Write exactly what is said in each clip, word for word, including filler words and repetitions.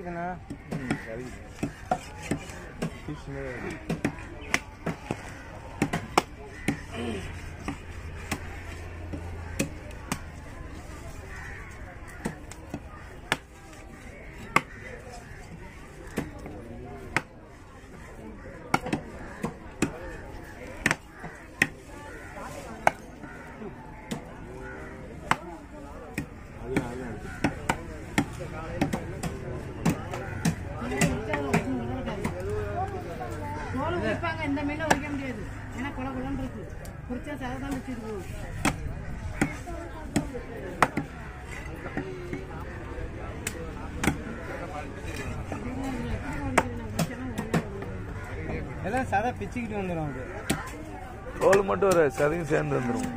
சரிக்குதுண்ணா. ம் சரி ஃபிஷ்னு இந்த மீன் வைக்க முடியாது. ஏன்னா கொலை கொலன்னு இருக்கு. குறிச்சா செலவு தான் வச்சிருக்கோம். எல்லாம் சதை பிச்சுக்கிட்டு வந்துடும். அது தோல் மட்டும் ஒரு சதையும் சேர்ந்து வந்துடும்.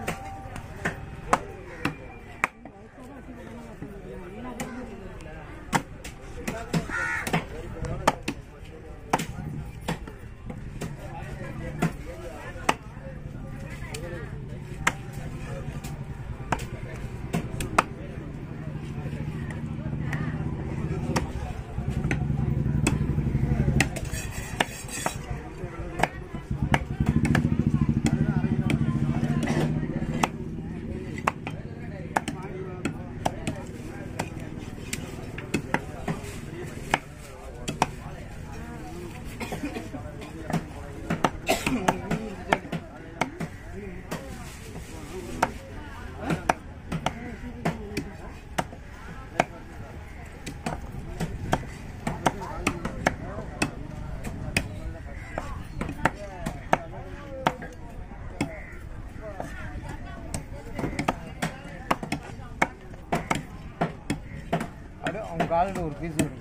அது அவங்க காலில் ஒரு பீஸ் இருக்கு.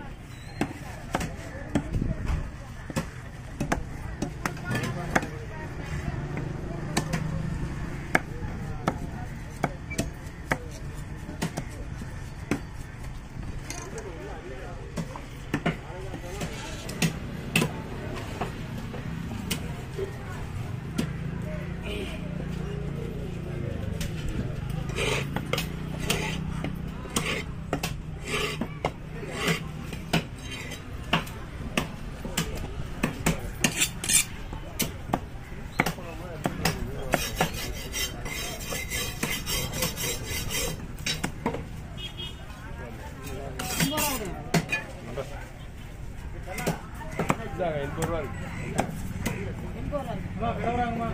எண்பது ரூபா இருக்கு. விளவுறாங்கம்மா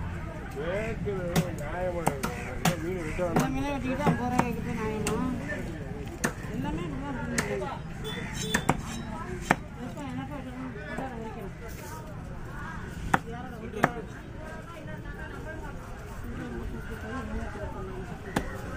நியாயமான மீன் விட்டு மீனை வெட்டிக்கிட்டு ஐம்பது ரூபா வைக்கிறது நியாயமா? எல்லாமே என்னப்பா